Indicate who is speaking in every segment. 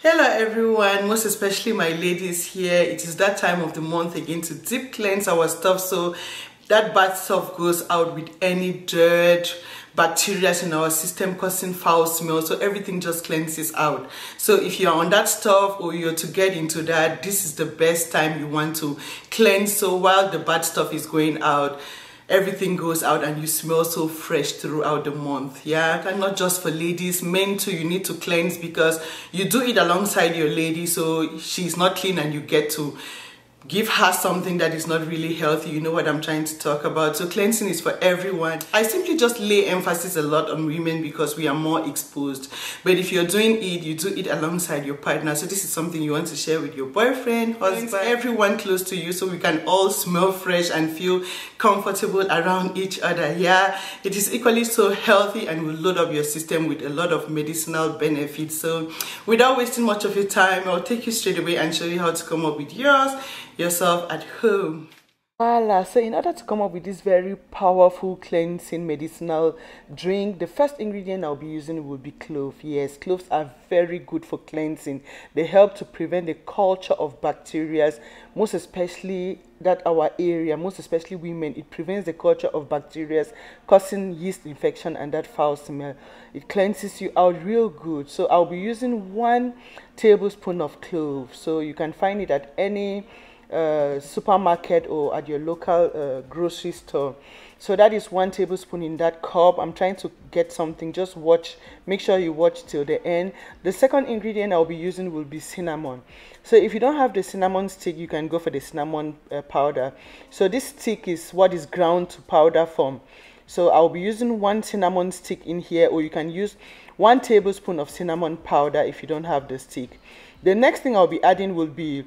Speaker 1: Hello everyone, most especially my ladies here. It is that time of the month again to deep cleanse our stuff so that bad stuff goes out with any dirt, bacteria in our system causing foul smell, so everything just cleanses out. So if you're on that stuff or you're to get into that, this is the best time you want to cleanse, so while the bad stuff is going out, everything goes out and you smell so fresh throughout the month. Yeah, and not just for ladies, men too, you need to cleanse because you do it alongside your lady, so she's not clean and you get to give her something that is not really healthy. You know what I'm trying to talk about. So cleansing is for everyone. I simply just lay emphasis a lot on women because we are more exposed, but if you're doing it, you do it alongside your partner. So this is something you want to share with your boyfriend, husband, everyone close to you, so we can all smell fresh and feel comfortable around each other. Yeah, it is equally so healthy and will load up your system with a lot of medicinal benefits. So without wasting much of your time, I'll take you straight away and show you how to come up with yourself at home. Voila, so in order to come up with this very powerful cleansing medicinal drink, the first ingredient I'll be using will be clove. Yes, cloves are very good for cleansing. They help to prevent the culture of bacteria, most especially that our area, most especially women. It prevents the culture of bacteria causing yeast infection and that foul smell. It cleanses you out real good. So I'll be using 1 tablespoon of clove. So you can find it at any supermarket or at your local grocery store. So that is 1 tablespoon in that cup. I'm trying to get something, just watch, make sure you watch till the end. The second ingredient I'll be using will be cinnamon. So if you don't have the cinnamon stick, you can go for the cinnamon powder. So this stick is what is ground to powder form. So I'll be using 1 cinnamon stick in here, or you can use 1 tablespoon of cinnamon powder if you don't have the stick. The next thing I'll be adding will be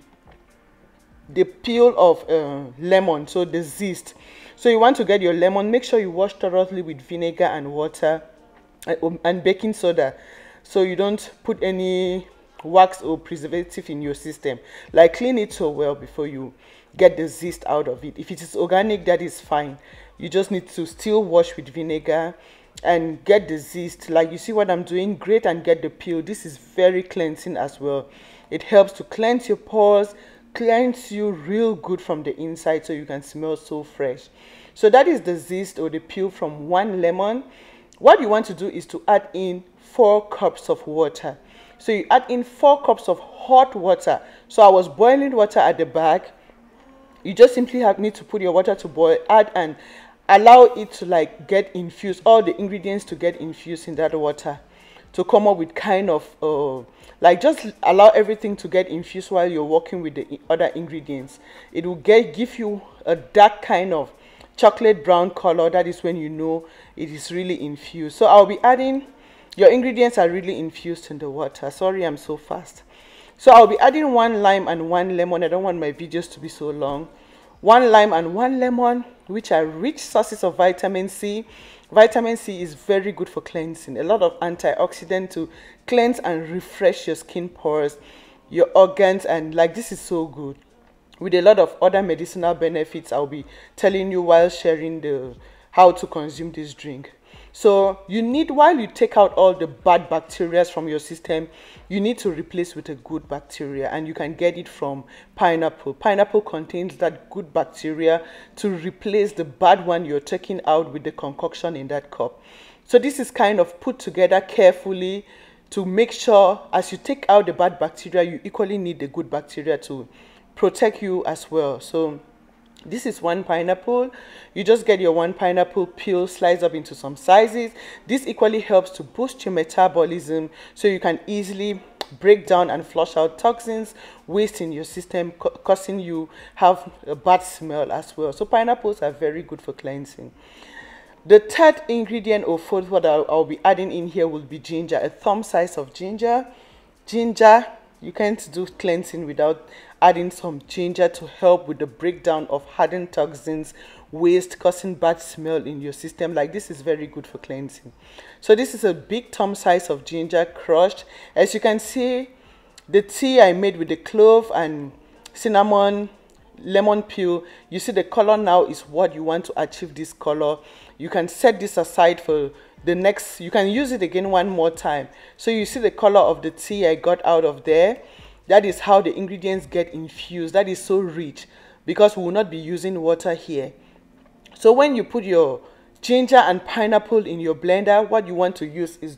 Speaker 1: the peel of lemon, so the zest. So you want to get your lemon, make sure you wash thoroughly with vinegar and water and baking soda, so you don't put any wax or preservative in your system. Like, clean it so well before you get the zest out of it. If it is organic, that is fine. You just need to still wash with vinegar and get the zest. Like, you see what I'm doing, grate and get the peel. This is very cleansing as well. It helps to cleanse your pores, cleanse you real good from the inside, so you can smell so fresh. So that is the zest or the peel from 1 lemon. What you want to do is to add in 4 cups of water. So you add in 4 cups of hot water. So I was boiling water at the back. You just simply need to put your water to boil, add and allow it to like get infused, all the ingredients to get infused in that water, to come up with kind of like, just allow everything to get infused while you're working with the other ingredients. It will give you a dark kind of chocolate brown color. That is when you know it is really infused. So I'll be adding, your ingredients are really infused in the water. Sorry, I'm so fast. So I'll be adding 1 lime and 1 lemon. I don't want my videos to be so long. 1 lime and 1 lemon, which are rich sources of vitamin C. Vitamin C is very good for cleansing. A lot of antioxidant to cleanse and refresh your skin pores, your organs, and like, this is so good. With a lot of other medicinal benefits I'll be telling you while sharing the how to consume this drink. So you need, while you take out all the bad bacteria from your system, you need to replace with a good bacteria, and you can get it from pineapple. Pineapple contains that good bacteria to replace the bad one you're taking out with the concoction in that cup. So this is kind of put together carefully to make sure as you take out the bad bacteria, you equally need the good bacteria to protect you as well. So this is 1 pineapple. You just get your 1 pineapple peel, slice up into some sizes. This equally helps to boost your metabolism, so you can easily break down and flush out toxins, waste in your system, causing you have a bad smell as well. So pineapples are very good for cleansing. The third ingredient or fourth what I'll be adding in here will be ginger, a thumb size of ginger. Ginger, you can't do cleansing without adding some ginger to help with the breakdown of hardened toxins, waste causing bad smell in your system. Like, this is very good for cleansing. So this is a big thumb size of ginger crushed. As you can see, the tea I made with the clove and cinnamon, lemon peel, you see the color now is what you want to achieve this color. You can set this aside for the next, you can use it again one more time. So you see the color of the tea I got out of there. That is how the ingredients get infused. That is so rich because we will not be using water here. So when you put your ginger and pineapple in your blender, what you want to use is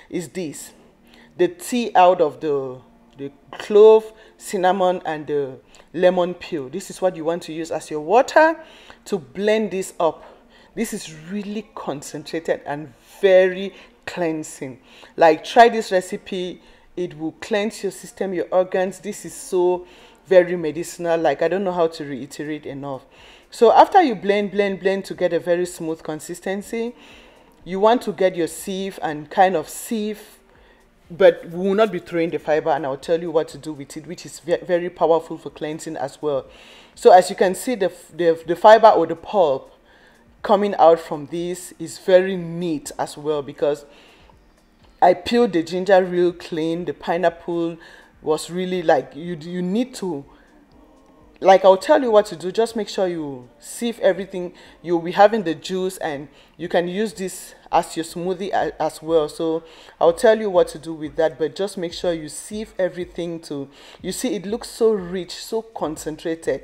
Speaker 1: the tea out of the clove, cinnamon, and the lemon peel. This is what you want to use as your water to blend this up. This is really concentrated and very cleansing. Like, try this recipe. It will cleanse your system, your organs. This is so very medicinal. Like, I don't know how to reiterate enough. So after you blend to get a very smooth consistency, you want to get your sieve and kind of sieve, but we will not be throwing the fiber, and I'll tell you what to do with it, which is very powerful for cleansing as well. So as you can see, the fiber or the pulp coming out from this is very neat as well, because I peeled the ginger real clean. The pineapple was really, like, you need to, like, I'll tell you what to do. Just make sure you sieve everything. You'll be having the juice, and you can use this as your smoothie as well. So I'll tell you what to do with that, but just make sure you sieve everything to, you see, it looks so rich, so concentrated,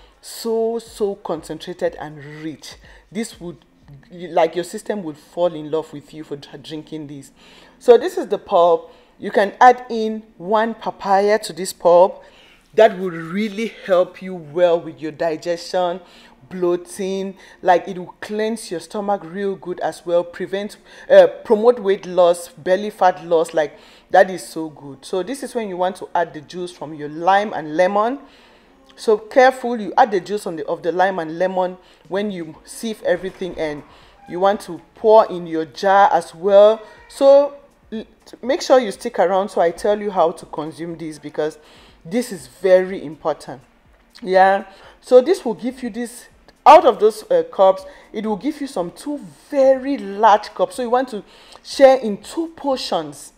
Speaker 1: so concentrated and rich. This would, like, your system would fall in love with you for drinking this. So this is the pulp. You can add in 1 papaya to this pulp. That will really help you well with your digestion, bloating. Like, it will cleanse your stomach real good as well, promote weight loss, belly fat loss. Like, that is so good. So this is when you want to add the juice from your lime and lemon. So careful, you add the juice of the lime and lemon when you sieve everything, and you want to pour in your jar as well. So make sure you stick around so I tell you how to consume this, because this is very important. Yeah, so this will give you this, out of those cups, it will give you some 2 very large cups. So you want to share in 2 portions.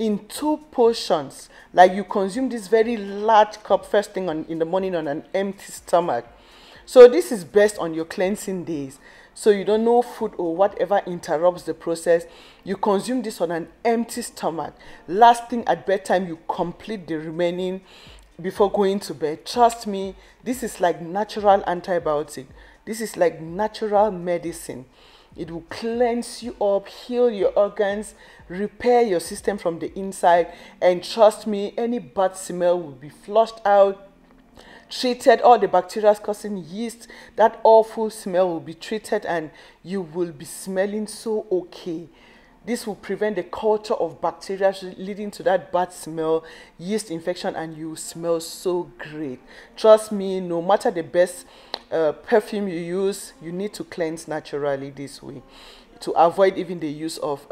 Speaker 1: Like, you consume this very large cup first thing in the morning on an empty stomach. So this is best on your cleansing days, so you don't know food or whatever interrupts the process. You consume this on an empty stomach. Last thing at bedtime, you complete the remaining before going to bed. Trust me, this is like natural antibiotic. This is like natural medicine. It will cleanse you up, heal your organs, repair your system from the inside, and trust me, any bad smell will be flushed out, treated. All the bacteria causing yeast, that awful smell will be treated, and you will be smelling so okay. This will prevent the culture of bacteria leading to that bad smell, yeast infection, and you smell so great. Trust me, no matter the best perfume you use, you need to cleanse naturally this way to avoid even the use of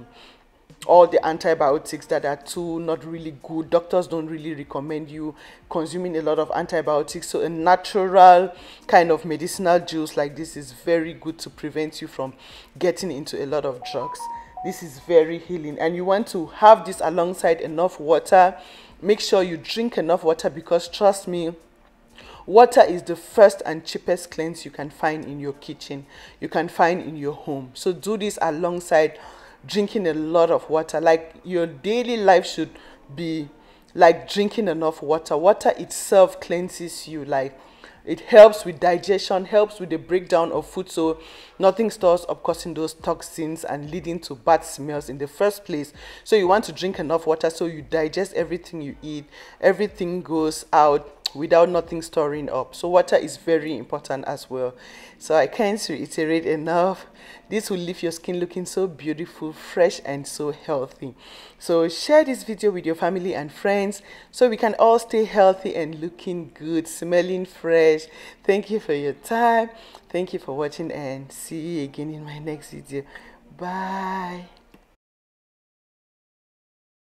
Speaker 1: all the antibiotics that are too not really good. Doctors don't really recommend you consuming a lot of antibiotics. So a natural kind of medicinal juice like this is very good to prevent you from getting into a lot of drugs. This is very healing, and you want to have this alongside enough water. Make sure you drink enough water, because trust me, water is the first and cheapest cleanse you can find in your kitchen, you can find in your home. So do this alongside drinking a lot of water. Like, your daily life should be like drinking enough water. Water itself cleanses you. Like, it helps with digestion, helps with the breakdown of food, so nothing stores up causing those toxins and leading to bad smells in the first place. So you want to drink enough water so you digest everything you eat, everything goes out without nothing storing up. So water is very important as well. So I can't reiterate enough. This will leave your skin looking so beautiful, fresh, and so healthy. So share this video with your family and friends so we can all stay healthy and looking good, smelling fresh. Thank you for your time. Thank you for watching, and see you again in my next video. Bye.